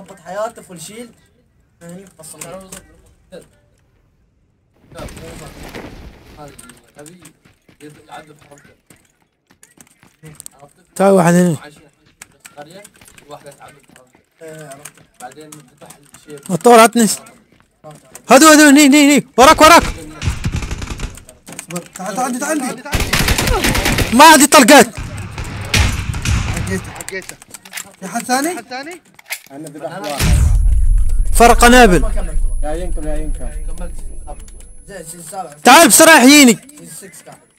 ضبط حياته فول شيلد. هني فصل. لا هذا الغبي يعدل حركته. تعال واحد هنا. قرية واحدة تعدل حركته. عرفت. بعدين فتح الشيء. الطور عتنس. هدو هني وراك. اصبر تعال عندي ما عندي طلقات. حقيته في حد ثاني؟ انا ذبحت واحد. فرق قنابل. ما كملت. يا ينكم كملت. زين سي 7. تعال بسرعة حييني. سي 6 كان.